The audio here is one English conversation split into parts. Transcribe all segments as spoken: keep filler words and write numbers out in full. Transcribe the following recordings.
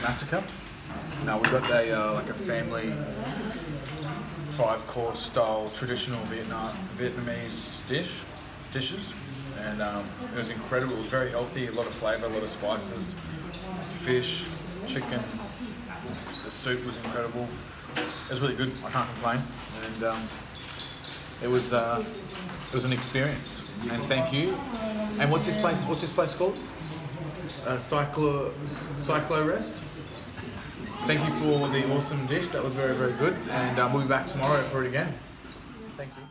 massacre. No, we got a uh, like a family five-course style traditional Vietnam Vietnamese dish dishes, and um, it was incredible. It was very healthy, a lot of flavour, a lot of spices, fish, chicken. The soup was incredible. It was really good. I can't complain, and um, it was uh, it was an experience. And thank you. And what's this place? What's this place called? Uh, Cyclo Cyclo Rest. Thank you for the awesome dish. That was very, very good. And um, we'll be back tomorrow for it again. Thank you.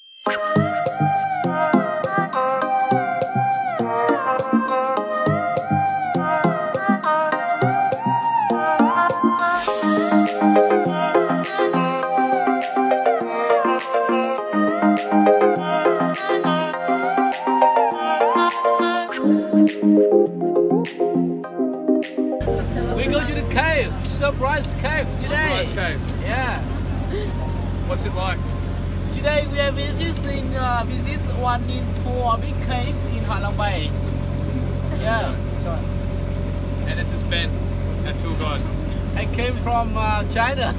We go to the cave, surprise cave today. Surprise cave. Yeah. What's it like? Today we are visiting uh, visit one in four big caves in Halong Bay. Yeah. And this is Ben, our tour guide. I came from uh, China.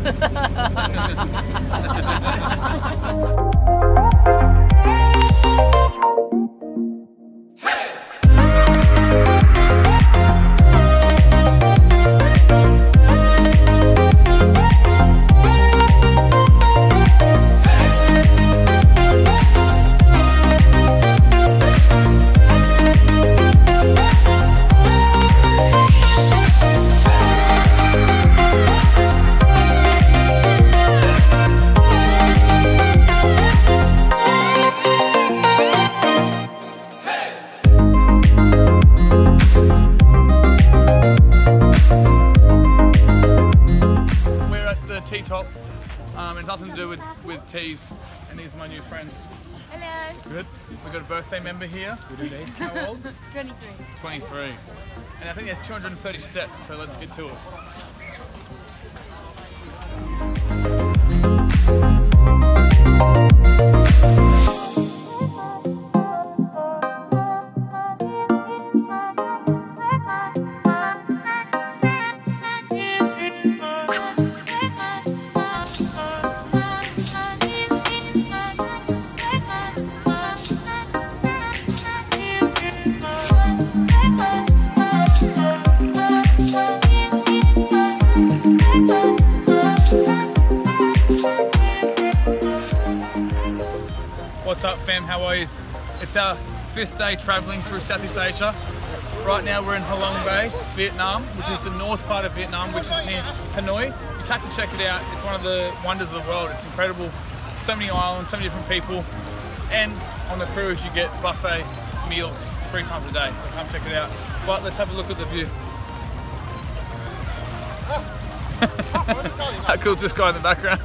Top. Um, it's nothing to do with, with teas, and these are my new friends. Hello. It's good. We've got a birthday member here. How old? twenty-three. twenty-three. And I think there's two hundred thirty steps, so let's get to it. What's up, fam? How are you? It's our fifth day traveling through Southeast Asia. Right now we're in Halong Bay, Vietnam, which is the north part of Vietnam, which is near Hanoi. You just have to check it out. It's one of the wonders of the world. It's incredible. So many islands, so many different people. And on the cruise you get buffet meals three times a day, so come check it out. But let's have a look at the view. How cool is this guy in the background?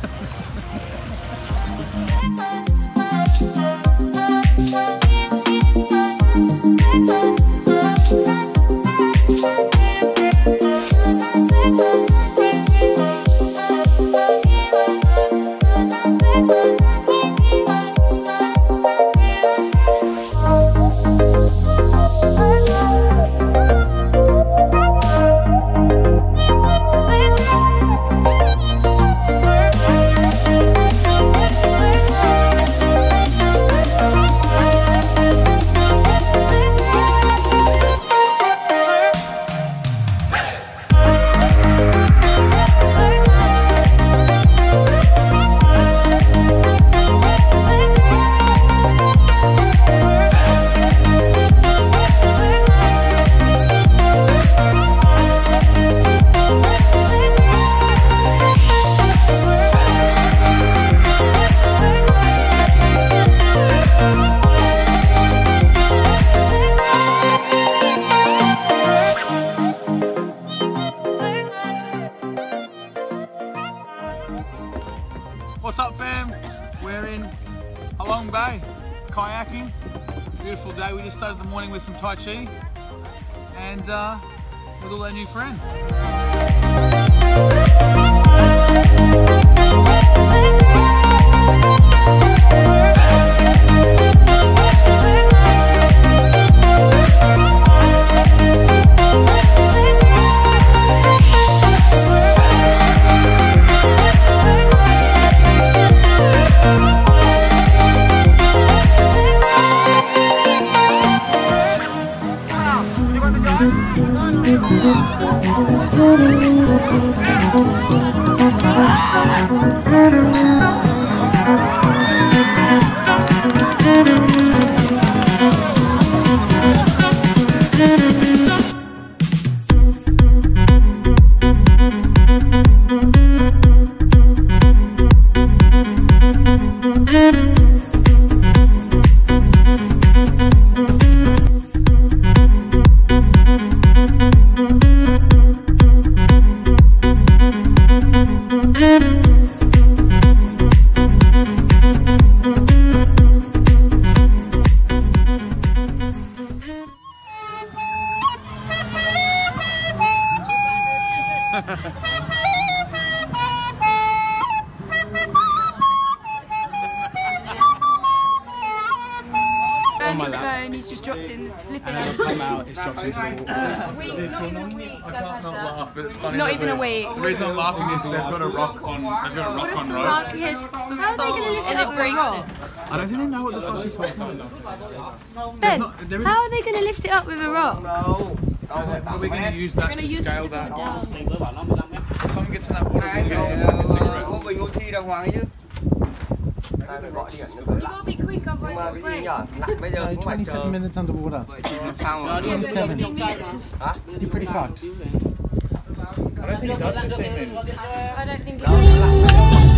What's up, fam? We're in Halong Bay, kayaking. Beautiful day. We just started the morning with some Tai Chi and uh, with all our new friends. Phone, he's just dropped in, flipping And then come out, it's dropped into the water. week, not even a week. I can't not laugh, but it's funny. Not that even a we're- week. The reason I'm laughing is they've got a rock on. They've got a rock on road. Mark hits the How are they going to lift it up and it breaks it? I don't think they know what the fuck you're talking about. Ben, not- there is- how are they going to lift it up with a rock? Are we going to use that We're going to to use it scale to that? go down. If someone gets in that water, we'll get in like a cigarette. Bình oxy đàng hoàng ấy chứ. You got to be quick, otherwise Mà it'll cái gì break. nhở? Nặng bây giờ cũng phải chờ. twenty-seven minutes underwater. Sao mà? twenty-seven. Hả? You're pretty fucked. I don't think it does fifteen minutes. I don't think it's...